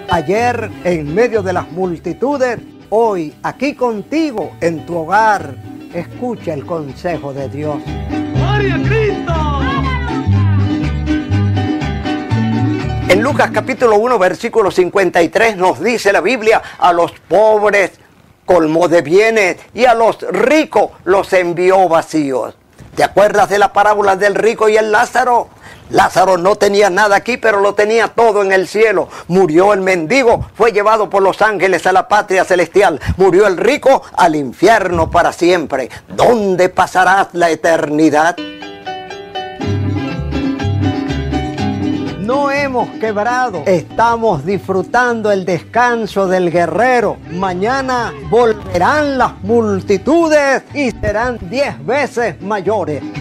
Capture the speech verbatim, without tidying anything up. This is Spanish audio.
Ayer en medio de las multitudes, hoy aquí contigo en tu hogar. Escucha el consejo de Dios. ¡Gloria a Cristo! En Lucas capítulo uno, versículo cincuenta y tres nos dice la Biblia: a los pobres colmó de bienes y a los ricos los envió vacíos. ¿Te acuerdas de la parábola del rico y el Lázaro? Lázaro no tenía nada aquí, pero lo tenía todo en el cielo. Murió el mendigo, fue llevado por los ángeles a la patria celestial. Murió el rico, al infierno para siempre. ¿Dónde pasarás la eternidad? No hemos quebrado, estamos disfrutando el descanso del guerrero. Mañana volverán las multitudes y serán diez veces mayores.